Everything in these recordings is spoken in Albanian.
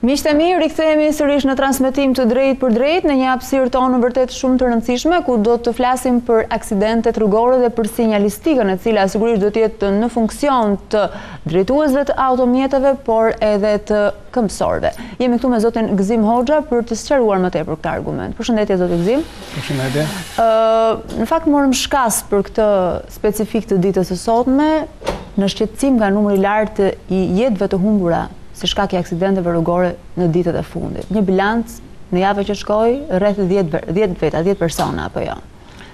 Miqtë e mirë, rikthehemi sërish në transmetim të drejtë për drejtë në një hapësirë tonë vërtet shumë të rëndësishme, ku do të flasim për aksidentet rrugore dhe për sinjalistikën, e cila sigurisht do të jetë në funksion të drejtuesve të automjeteve, por edhe të këmbësorëve. Jemi këtu me zotin Gëzim Hoxha për të sqaruar më tepër këtë argument. Përshëndetje zoti Gëzim. Përshëndetje. Në fakt morëm shkas për këtë specifik të ditës së sotme, në shqetësim nga numri i lartë i jetëve të humbura si shkak i aksidenteve rrugore në ditët e fundit. Një bilanc në javën që shkoi rreth 10 persona apo jo?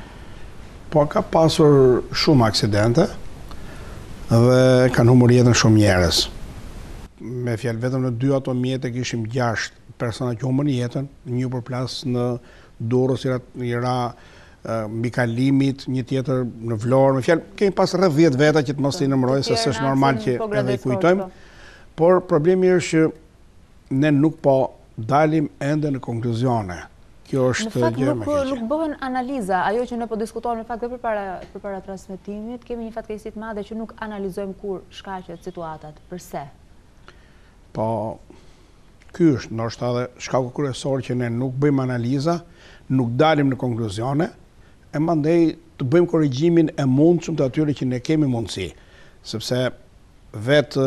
Po ka pasur shumë aksidente dhe kanë humbur jetën shumë njerëz. Me fjalë vetëm në 2 automjete kishim 6 persona që humbën jetën, një përplas në Durrës i ra mbi kalimit, një tjetër në Vlorë. Me fjalë kemi pas rreth 10 veta që të mos i numëroj se s'është normal që edhe i kujtojmë. Por problemi është që ne nuk po dalim ende në konkluzione. Kjo është gjë më keqe. Nuk bëhen analiza, ajo që ne po diskutojmë në fakt dhe përpara transmetimit, kemi një fatkeqësi të madhe që nuk analizojmë kur shkaqet situatat. Përse? Po, ky është ndoshta edhe shkaku kryesor që ne nuk bëjmë analiza, nuk dalim në konkluzione, e mandej të bëjmë korrigjimin e mundshëm të atyre që ne kemi mundësi, sepse vetë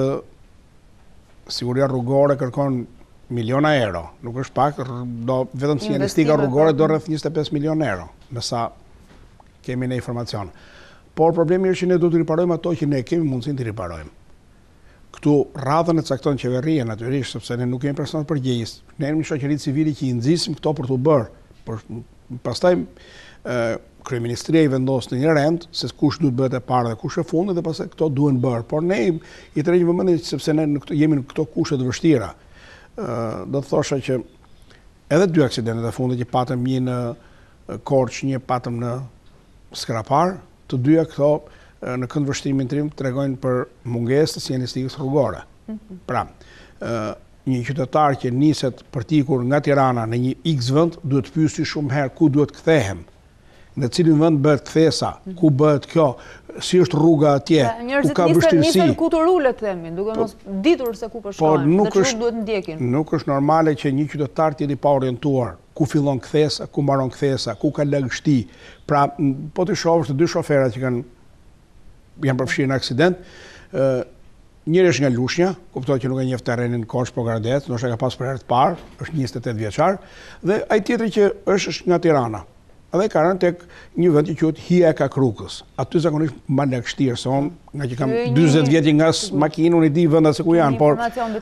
siguria rrugore kërkon miliona euro, nuk është pak, vetëm sinjalistika rrugore do rreth 25 milion euro, nësa kemi në informacion. Por problemi është që ne do të riparojmë ato që ne kemi mundësin të riparojmë. Këtu radhën e cakton qeveria natyrisht, sepse ne nuk kemi personat përgjegjës. Ne jemi shoqëritë civile që i nxisim këto për t'u bërë. Pastaj Kryeministria i vendos në një rend se kush duhet bëhet e parë dhe kush e fundit dhe pastaj këto duhen bërë. Por ne i tërheqim vëmendjen sepse ne jemi në këto kushte të vështira. Do të thosha që edhe 2 aksidentet e fundit që patëm, një në Korçë, një patëm në Skrapar, të dyja këto në këndvështrimin tim tregojnë për mungesë të sinjalistikës rrugore. Pra, një qytetar që niset për t'ikur nga Tirana në një X vend duhet të pyesë shumë herë ku duhet kthehem. Në cilin vend bëhet kthesa, ku bëhet kjo, si është rruga atje, ku ka vështirësi. Njerëzit nisen ku të rulet, themi, duke mos ditur se ku po shkojnë, dhe çfarë duhet ndjekin. Nuk është normale që një qytetar të jetë i pa orientuar, ku fillon kthesa, ku mbaron kthesa, ku ka lagështi. Pra, po të shohësh të 2 shoferat që janë përfshirë në aksident, njëri është nga Lushnja, kuptohet që nuk e njeh terrenin Korçë Pogradec, ndoshta ka pas për herë të parë, është 28 vjeçar, dhe ai tjetri që është nga Tirana. Edhe ka rënë tek një vend që quhet Hija e Kakrukës. Aty zakonisht mban lagështirë, se unë nga që kam 40 vjet nga makinë, unë i di vendat se ku janë, por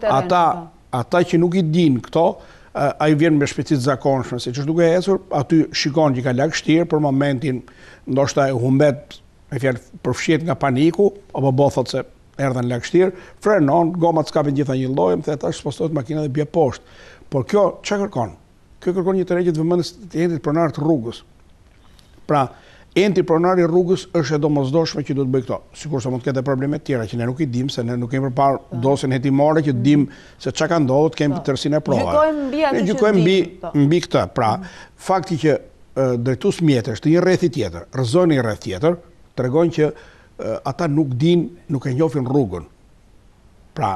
ata që nuk i din këto, ai vjen me shpejtësi të zakonshme, se ç'është duke ecur, aty shikon që ka lagështirë, për momentin ndoshta e humbet, me fjalë përfshihet nga paniku, apo thot se erdhën lagështirë, frenon, gomat s'kapin gjitha një lloj, më the tash spostohet makina dhe bie poshtë. Por kjo ç'a kërkon? Kjo kërkon një tërheqje të vëmendjes të endit pronar të rrugës. Pra, enti pronari rrugës është e domosdoshme që do të bëj këto. Sikurse mund të ketë probleme të tjera që ne nuk i dim, se ne nuk kemi përpara dosjen hetimore që dim se çka ka ndodhur, kemi tërsinë e provave. Ne gjykojmë mbi këtë. Pra, fakti që drejtues mjetësh të një rrethi tjetër, rrëzojnë një rreth tjetër, tregojnë që ata nuk din, nuk e njohin rrugën. Pra,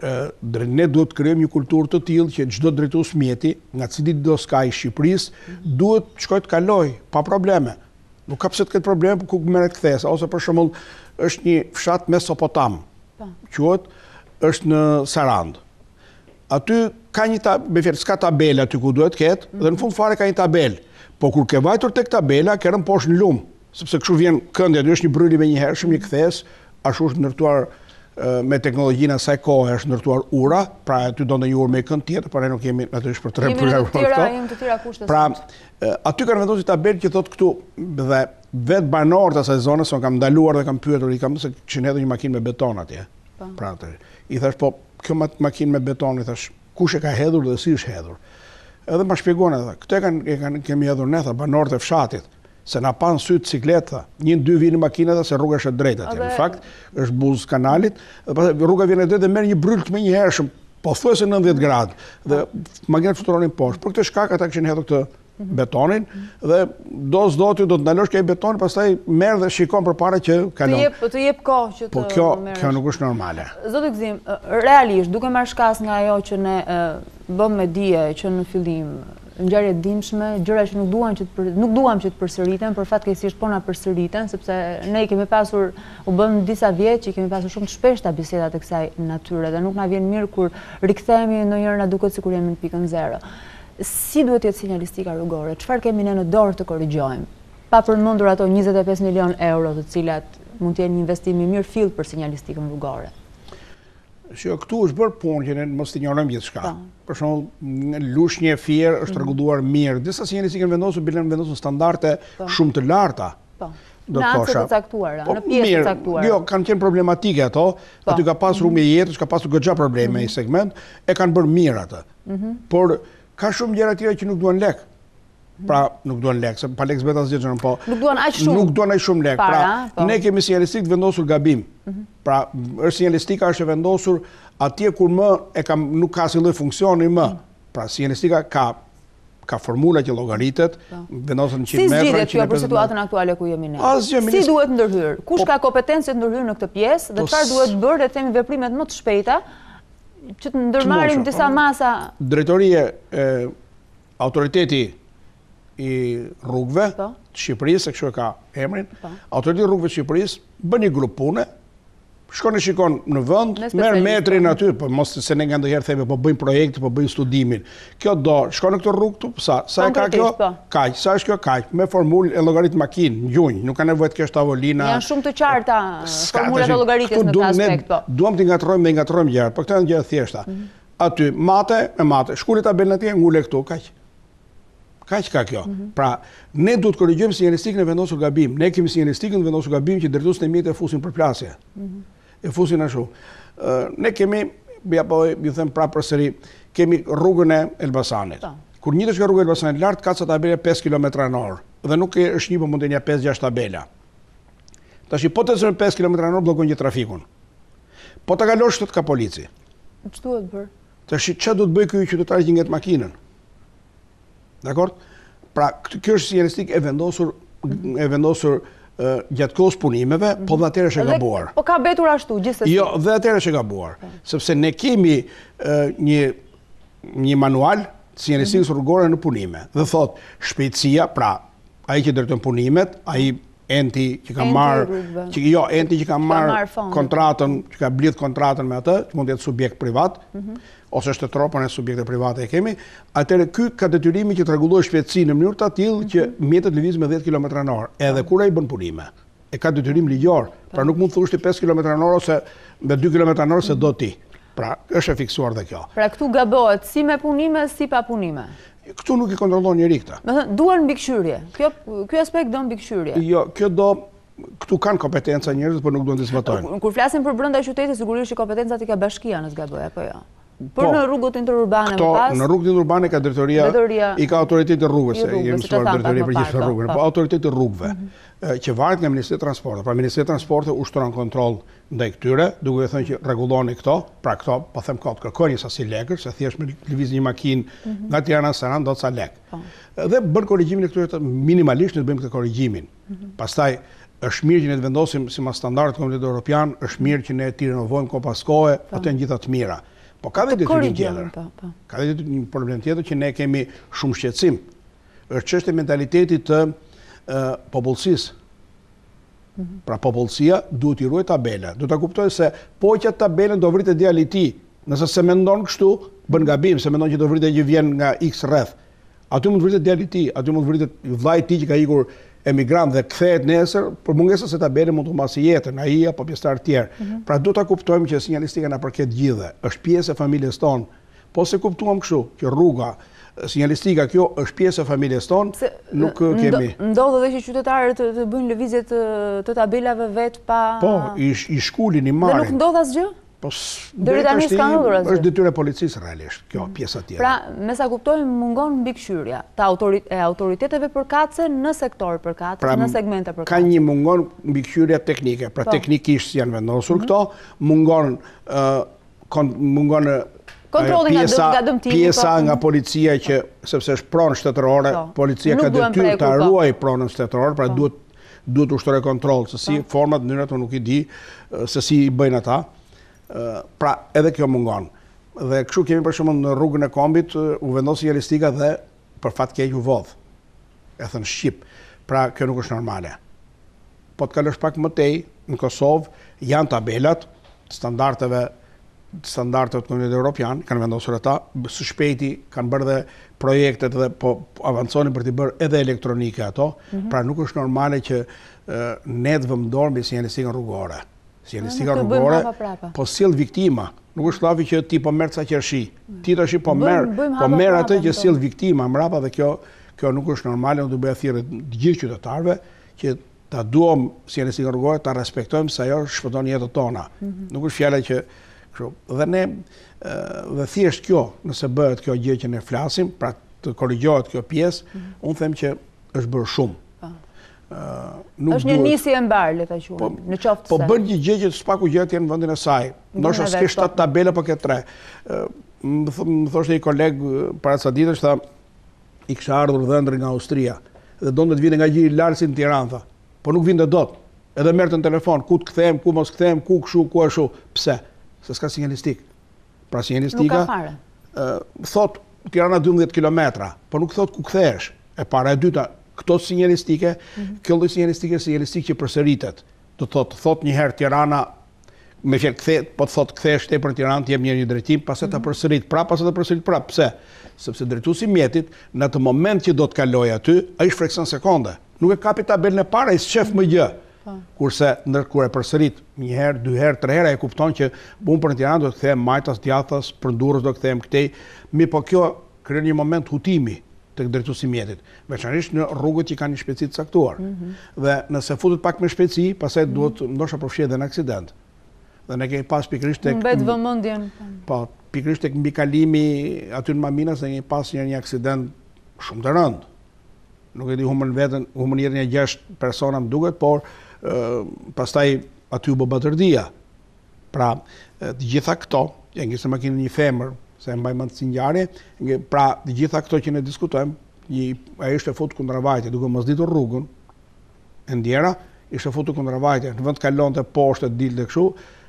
ne duhet të krijojmë një kulturë të tillë që çdo drejtues mjeti, nga cili do skaj i Shqipërisë, duhet të shkojë të kalojë pa probleme. Nuk ka pse të ketë probleme ku merret kthesa, ose për shembull është një fshat Mesopotam. Quhet është në Sarand. Aty ka një s'ka tabela aty ku duhet të ketë, dhe në fund fare ka një tabelë. Po kur ke vajtur tek tabela, ke rënë poshtë në lum, sepse kështu vjen këndi, aty është një bryli me një hershëm, një kthes, ashtu është ndërtuar me teknologjinë asaj kohe është ndërtuar ura, pra aty do ndonjë urë me kënd tjetër, por ne nuk jemi natyrisht për të rregular këto. Jemi të tjera kushte. Pra, aty kanë vendosur tabelë që thotë këtu dhe vetë banorët e asaj zone son kam ndaluar dhe kam pyetur, i kam se kishin hedhur një makinë me beton atje. Pra atë. I thash po, kjo makinë me beton, i thash, kush e ka hedhur dhe si është hedhur. Edhe ma shpjegon edhe, këtë kemi hedhur ne, tha, banorët e fshatit. Se na pan sy cikleta, 1-2 vini makinat se rruga është e drejtë atje. Në fakt, është buzë kanalit, dhe rruga vjen e drejtë dhe merr një brylt me një hershëm, pothuajse 90 gradë, dhe makinat fluturonin poshtë. Për këtë shkak ata kishin hedhur këtë betonin dhe do s'do ty do të ndalosh këj betonin, pastaj merr dhe shikon përpara që kalon. Të jep kohë që të Po kjo nuk është normale. Zoti Gëzim, realisht duke marrë shkas nga ajo që ne bëm me dije që në fillim ngjarje të dimshme, gjëra që nuk duam që të përsëriten, për fatkeqësisht po na përsëriten, sepse ne kemi pasur, u bën disa vjet që kemi pasur shumë të shpeshta bisedat e kësaj natyre dhe nuk na vjen mirë kur rikthehemi ndonjëherë na duket sikur jemi në pikën zero. Si duhet të jetë sinjalistika rrugore? Çfarë kemi ne në dorë të korrigjojmë? Pa përmendur ato 25 milion euro, të cilat mund të jenë një investim i mirë fill për sinjalistikën rrugore. Këtu është bërë punë që ne mos të ignorojmë gjithçka. Për shembull, lushnjë e fier është rregulluar mirë. Disa sinjalistikë vendosur standarde shumë të larta. Në anë të caktuara, në pjesë të caktuara. Jo, kanë qenë problematike ato. Aty ka pasur rrugë jetës, ka pasur goxha probleme i segment, e kanë bërë mirë atë. Por ka shumë gjëra tjera që nuk duan lek. Pra, nuk duan lek, se pa lek s'bet asgjë që po. Nuk duan aq shumë. Nuk duan aq shumë lek. Pra, ne kemi sinjalistikë të vendosur gabim. Pra, sinjalistika është e vendosur atje kur nuk ka asnjë lloj funksioni më. Pra, sinjalistika ka formula që llogaritet, vendosen 100 metra. Si zgjidhet kjo për situatën aktuale ku jemi ne? Si duhet ndërhyrë? Kush ka kompetencë të ndërhyrë në këtë pjesë dhe çfarë duhet bërë le të themi veprimet më të shpejta që të ndërmarrim disa masa? Drejtoria autoriteti i rrugëve të Shqipërisë, se kështu e ka emrin, autoriteti i rrugëve të Shqipërisë bën një grup pune, shkon e shikon në vend, merr metrin aty, po mos se ne nganjëherë themi po bëjmë projekt, po bëjmë studimin. Kjo do, shkon në këtë rrugë këtu, sa e ka kjo? Kaq, sa është kjo kaq, me formulë e llogarit makinë, gjunj, nuk ka nevojë të kesh tavolina. Janë shumë të qarta formulat e llogaritjes në këtë aspekt, po. Duam të ngatrojmë gjërat, po këto janë gjëra thjeshta. Aty mate, shkuli tabelën atje, ngule këtu, kaq. Kaq ka kjo. Pra, ne duhet të korrigjojmë sinjalistikën e vendosur gabim. Ne kemi sinjalistikën e vendosur gabim që drejtuesit e mjetit e fusin për plasje. E fusin ashtu. Ne kemi, ju them prapë përsëri, kemi rrugën e Elbasanit. Kur njitesh nga rruga e Elbasanit lart, ka ca tabela 5 km/h. Dhe nuk është një, po mund të jenë 5-6 tabela. Tash po të zënë 5 km/h bllokon gjithë trafikun. Po ta kalosh këtë ka polici. Ç'të duhet bër? Tash ç'a do të bëj ky qytetar që ngjet makinën? Dakor? Pra, kjo është sinjalistikë e vendosur gjatë kohës punimeve, po dhe atëherë është e gabuar. Po ka betur ashtu, gjithsesi. Jo, dhe atëherë është e gabuar. Sepse ne kemi një manual sinjalistikës rrugore në punime. Dhe thot, shpejtësia, pra, ai që drejton punimet, ai enti që ka marrë kontratën, që ka blidh kontratën me atë, që mund të jetë subjekt privat, ose shtetëror, ne subjekte private e kemi, atëherë ky ka detyrimin që të rregullojë shpejtësinë në mënyrë të tillë që mjetet lëvizin me 10 km/h, edhe kur ai bën punime. E ka detyrim ligjor, pra nuk mund të thush ti 5 km/h ose me 2 km/h se do ti. Pra, është e fiksuar dhe kjo. Pra këtu gabohet si me punime, si pa punime. Këtu nuk i kontrollon njeri këta. Do të thënë, duan mbikëqyrje. Ky aspekt do mbikëqyrje. Jo, kjo do këtu kanë kompetenca njerëzit, por nuk duan të zbatojnë. Kur flasim për brenda qytetit, sigurisht që kompetencat i ka bashkia në zgaboj, apo jo? Por në rrugët interurbane më pas? Në rrugët interurbane ka drejtoria, i ka autoriteti rrugës, jemi mësuar drejtoria për gjithë rrugën, po autoriteti rrugëve, që varet nga Ministria e Transportit. Pra Ministria e Transportit ushtron kontroll ndaj këtyre, duke thënë që rregulloni këto, pra këto, po them kot, kërkojnë një sasi lekësh, se thjesht me lëviz një makinë nga Tirana në Saran do të sa lek. Dhe bën korrigjimin e këtyre minimalisht ne bëjmë këtë korrigjimin. Pastaj është mirë që ne të vendosim si mas standardet e Komunitetit Evropian, është mirë që ne të rinovojmë kohë pas kohe, ato janë gjitha të mira. Po ka dhe detyrim tjetër. Ka dhe një problem tjetër që ne kemi shumë shqetësim. Është çështja e mentalitetit të popullsisë. Pra popullsia duhet i ruaj tabela. Duhet ta kuptojë se po që tabelën do vritet djali i tij. Nëse se mendon kështu, bën gabim, se mendon që do vritet që vjen nga X rreth. Aty mund vritet djali i tij, aty mund vritet vllai i tij që ka ikur emigrant dhe kthehet nesër, për mungesën se tabele mund të humbasë jetën, ai apo pjesëtar të tjerë. Pra duhet ta kuptojmë që sinjalistika na përket gjithëve, është pjesë e familjes tonë. Po se kuptuam kështu, që rruga, sinjalistika kjo është pjesë e familjes tonë, nuk kemi. Ndodh edhe që qytetarët të bëjnë lëvizje të tabelave vet pa. Po, i shkulin, i marrin. Dhe nuk ndodh asgjë? Po, deri tani s'ka ndodhur asgjë. Është detyrë e policisë realisht, kjo pjesa tjetër. Pra, me sa kuptojmë, mungon mbikëqyrja e autoriteteve përkatëse në sektor përkatës, në segmente përkatëse. Ka një mungon mbikëqyrja teknike, pra teknikisht janë vendosur këto, mungon pjesa nga policia që, sepse është pronë shtetërore, policia ka detyrë ta ruajë pronën shtetërore, pra duhet ushtrojë kontroll, se si format, mënyrat nuk i di, se si i bëjnë ata. Pra, edhe kjo mungon. Dhe kështu kemi për shembull në rrugën e Kombit u vendos sinjalistika dhe për fat keq u vodh. E thënë shqip. Pra kjo nuk është normale. Po të kalosh pak më tej në Kosovë janë tabelat standardeve të Komunitetit Evropian, kanë vendosur ata, së shpejti kanë bërë dhe projektet dhe po avanconin për t'i bërë edhe elektronike ato, pra nuk është normale që ne të vëmë dorë mbi sinjalistikën rrugore. Sinjalistika rrugore po sill viktima. Nuk është thavi që ti po merr ca qershi. Ti tash po merr atë që sill viktima mbrapa dhe kjo nuk është normale. Unë do bëja thirrje të gjithë qytetarëve që ta duam sinjalistikën rrugore, ta respektojmë se ajo shpëton jetët tona. Nuk është fjala që kështu. Dhe ne dhe thjesht kjo, nëse bëhet kjo gjë që ne flasim, pra të korrigjohet kjo pjesë, unë them që është bërë shumë. Është një nisje e mbar, le ta quajmë, në qoftë se. Po bën një gjë që s'paku gjërat janë në vendin e saj. Ndoshta s'ke 7 tabela, po ke 3. Më thoshte një koleg para ca ditësh, tha, i kisha ardhur dhëndër nga Austria dhe donte të vinte nga gjiri lartë si në Tiranë, tha. Po nuk vinte dot. Edhe merrte në telefon, ku të kthehem, ku mos kthehem, ku kshu, ku ashtu. Pse? Se s'ka sinjalistik. Pra sinjalistika thot Tirana 12 kilometra, po nuk thot ku kthehesh. E para e dyta, këto sinjalistike, kjo lloj sinjalistik që përsëritet. Do thot një herë Tirana, me fjalë po thot kthehesh tepër në Tiranë, të jep një drejtim, pastaj ta përsërit prapë, pastaj ta përsërit prapë. Pse? Sepse drejtuesi i mjetit në atë moment që do të kalojë aty, ai shfrytëson sekonde. Nuk e kapi tabelën e parë, ai s'shef më gjë. Kurse kur e përsërit një herë, 2 herë, 3 herë, ai kupton që unë për në Tiranë do të kthehem Majtas, Djathtas, për Durrës do të kthehem këtej. Po kjo krijon një moment hutimi tek drejtuesi i mjetit, veçanërisht në rrugët që kanë një shpejtësi të caktuar. Dhe nëse futet pak me shpejtësi, pastaj duhet ndoshta përfshihet edhe në aksident. Dhe ne kemi pas pikërisht tek mbet vëmendjen. Po, pikërisht tek mbikalimi aty në Maminas ne kemi pas një aksident shumë të rënd. Nuk e di humën jetën e 6 persona më duket, por pastaj aty u bë batërdia. Pra, të gjitha këto, ja ngjesë makinën një femër, se mbaj mend si ngjarje, pra të gjitha këto që ne diskutojmë, ai ishte futur kundër vajte, duke mos ditur rrugën e ndjera, ishte futur kundër vajte, në vend kalonte poshtë, dilte kështu,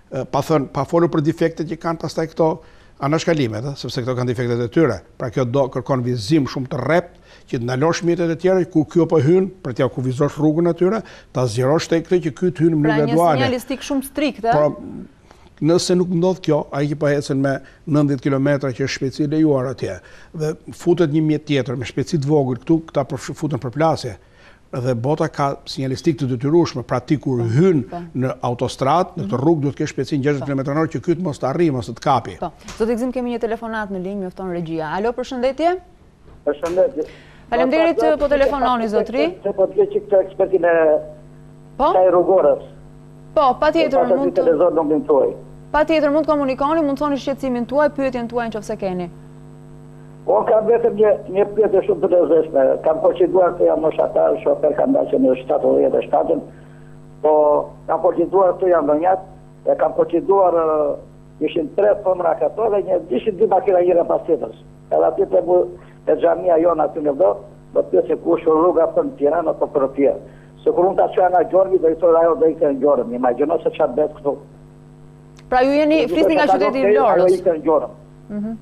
pa folur për defektet që kanë pastaj këto anashkalimet, sepse këto kanë defektet e tyre. Pra kjo do kërkon vizim shumë të rrept, që të ndalosh mjetet e tjera, ku kjo po hyn, për t'ja kuvizosh rrugën atyre, ta zgjerosh tek këtë që ky të hyn në mënyrë graduale. Pra një sinjalistik shumë strikte. Nëse nuk ndodh kjo, ai që po ecën me 90 kilometra që është shpejtësi lejuar atje, dhe futet një mjet tjetër me shpejtësi të vogël këtu, këta futen për plasje. Dhe bota ka sinjalistik të detyrueshme, pra ti kur hyn në autostradë, në këtë rrugë duhet të kesh shpejtësi 60 km/h që ky të mos të arrijë, mos të kapi. Po. Zoti Gzim, kemi një telefonat në linjë, mjofton regjia. Alo, përshëndetje? Përshëndetje. Faleminderit po telefononi, zotri. Se po të keq këtë ekspertin e kësaj rrugorës. Po, patjetër mund të televizor nuk më thuaj. Patjetër mund të komunikoni, mund të thoni shqetësimin tuaj, pyetjen tuaj nëse keni. Unë kam vetëm një pyetje shumë të rrezikshme. Kam proceduar të jam moshatar, shofer kam dashur në 77, po kam proceduar të jam ndonjat, e kam proceduar ishin 3 thomra këto dhe ishin 2 makina njëra pas tjetrës. Edhe aty te xhamia jonë aty në do të se kush rruga për në Tiranë apo për tjerë. Se kur unë ta çoj nga Gjormi, do i thonë ajo do ikte në Gjormë. Imagjino se çfarë bëhet këtu. Pra ju flisni nga qyteti i Vlorës. Ajo ikte në Gjormë.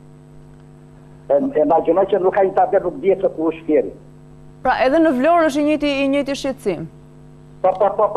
Imagjino që nuk ka një tabel, nuk dihet se ku është fjeri. Pra edhe në Vlorë është i njëjti shqetësim. Po,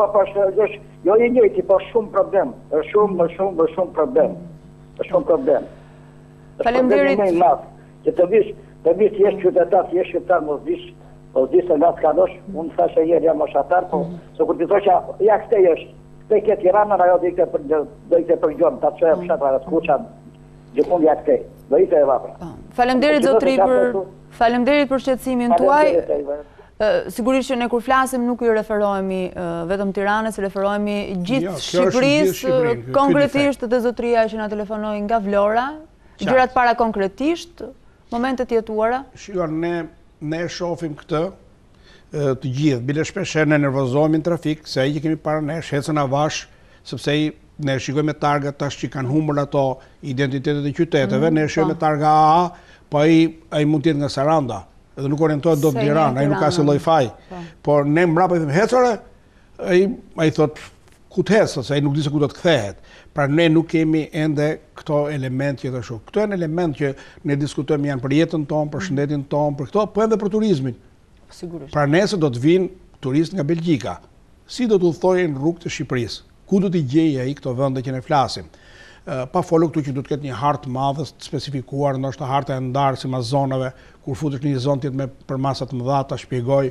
jo i njëjti, po shumë problem. Shumë problem. Është shumë problem. Faleminderit. Që të vish jesh qytetar, jesh qytetar, mos dish se nga të kalosh, unë thashe jeri jam moshatar, po se kur t'i thosht që ja këte jesh, këte ke Tiranën, ajo do ikte për Gjormë, ta të qoja fshatë të skuqa, gjithmund ja këte, do ikte e vapra. Faleminderit zotri faleminderit për shqetësimin tuaj. Sigurisht që ne kur flasim nuk ju referohemi vetëm Tiranës, referohemi gjithë Shqipërisë, konkretisht dhe zotria që na telefonoi nga Vlora, gjërat para konkretisht, momentet jetuara. Shikon, ne shohim këtë të gjithë, bile shpesh ne nervozohemi në trafik, se ai që kemi para nesh ecën avash, sepse ne shikojmë targat tash që kanë humbur ato identitetet e qyteteve, ne shikojmë targa AA, po ai mund të jetë nga Saranda, edhe nuk orientohet dot në Tiranë, ai nuk ka se lloj faj. Por ne mbrapa i them, "Hecore." Ai thot, ku të hesë, se ai nuk di se ku do të kthehet. Pra ne nuk kemi ende këto element që të shumë. Këto janë element që ne diskutojmë janë për jetën tonë, për shëndetin tonë, për këto, po edhe për turizmin. Sigurisht. Pra nesër do të vinë turistë nga Belgjika. Si do të udhtojnë në rrugët e Shqipërisë? Ku do t'i gjejë ai këto vende që ne flasim? Pa folur këtu që do të ketë një hartë madhe të specifikuar, ndoshta harta e ndarë sipas zonave, kur futesh në një zonë tjetër me përmasa të mëdha, ta shpjegoj.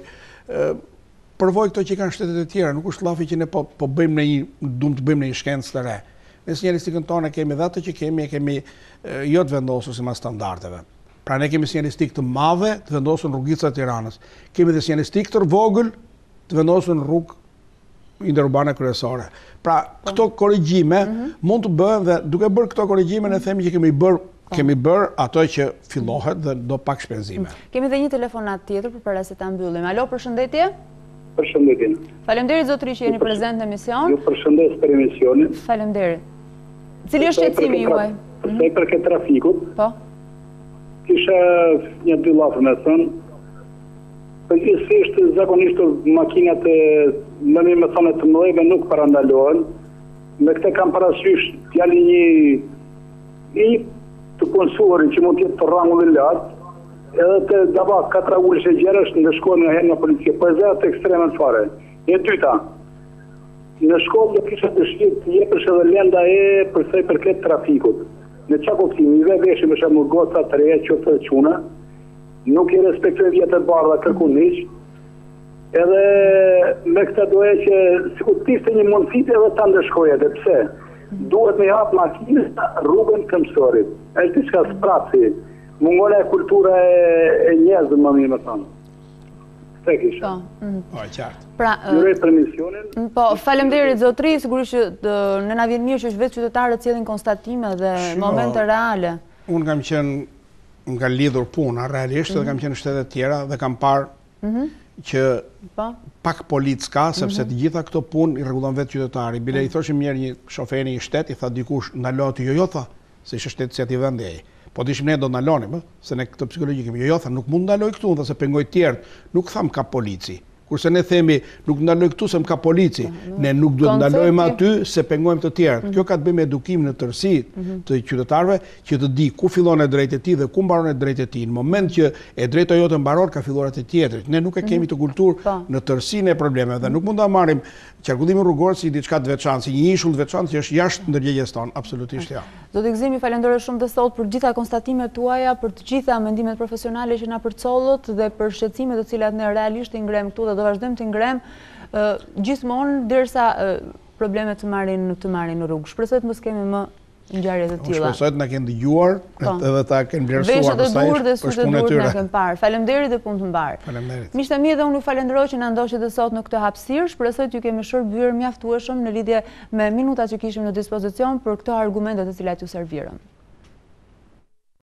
Përvoj këto që kanë shtetet e tjera, nuk është llafi që ne po bëjmë duam të bëjmë në një shkencë të re. Ne sinjalistikën tonë kemi dhe atë që kemi, jo të vendosur sipas standardeve. Pra ne kemi sinjalistikë të madhe të vendosur në rrugica të Tiranës. Kemi dhe sinjalistikë të vogël të vendosur në rrugë interurbane kryesore. Pra, këto korrigjime mund të bëhen dhe duke bërë këto korrigjime ne themi që kemi bërë ato që fillohet dhe do pak shpenzime. Kemi dhe një telefonat tjetër përpara se ta mbyllim. Alo, përshëndetje? Përshëndetje. Faleminderit zotëri që jeni prezent në emision. Ju përshëndes për emisionin. Faleminderit. Cili është shqetësimi juaj? Sa i përket trafikut. Po. Kisha një dy llafë me thënë. Përgjithsisht zakonisht makinat në një mësone të mëdhejve nuk parandalohen. Me këte kam parasysh t'jali një të konsuarin që mund t'jetë të rangu dhe lartë, edhe të daba 4 ullësh e gjerësh në shkollë nga herë nga policie, për edhe të ekstremen fare. E dyta, në shkollë do kisha dëshirë të jepësh edhe lenda përsa i përket trafikut. Në qa kuptimi, i veshim është më goca të reja që të quna, nuk i respektoj vjetë e bardha kërku niq, edhe me këta doje që si ku tiste një mundësit edhe ta ndëshkoje, dhe pse? Duhet me hapë makinës rrugën të mësorit. E shtë që ka spraci, mungone e kultura e njerëzë më mirë më thonë. Këtë kisha. Po, e qartë. Pra, Jurej për misionin. Po, faleminderit zotri, sigurisht që në na vjen mirë që është vetë qytetarët cilin konstatime dhe momente reale. Unë kam qenë nga lidhur puna, realisht, dhe kam qenë në shtetet tjera dhe kam parë që pak policë ka, sepse të gjitha këto punë i rregullon vetë qytetari. Bile i thoshim njerë një shoferi një shtet, i tha dikush, ndalohet jo, tha, se ishte shtetësia ti vendi ai. Po dishim ne do ndalonim, se ne këtë psikologi kemi. Jo, tha, nuk mund ndaloj këtu, dhe se pengoj tjertë, nuk tham ka polici. Kurse ne themi, nuk ndaloj këtu se më ka polici, ne nuk duhet ndalojmë aty se pengojmë të tjerë. Kjo ka të bëjë me edukimin në tërësi të qytetarëve, që të di ku fillon e drejtë e tij dhe ku mbaron e drejtë e tij. Në moment që e drejta jote mbaron, ka filluar e tjetrit. Ne nuk e kemi të kulturë në tërësinë e problemeve dhe nuk mund ta marrim qarkullimin rrugor si diçka të veçantë, si një ishull të veçantë që është jashtë ndërgjegjës tonë, absolutisht jo. Zoti Gëzimi, falenderoj shumë të sot për gjitha konstatimet tuaja, për të gjitha mendimet profesionale që na përcollët dhe për shqetësimet të cilat ne realisht i ngrem këtu dhe do vazhdojmë të ngrem gjithmonë derisa problemet të marrin në rrugë. Shpresoj të mos kemi më ngjarje të tilla. Shpresoj të na kenë dëgjuar edhe ta kenë vlerësuar pastaj. Veshët e dur dhe sytë e dur na kenë parë. Faleminderit dhe punë të mbar. Faleminderit. Miqtë e mi, dhe unë ju falenderoj që na ndoqët sot në këtë hapësirë. Shpresoj të ju kemi shërbyer mjaftueshëm në lidhje me minutat që kishim në dispozicion për këto argumente të cilat ju servirëm.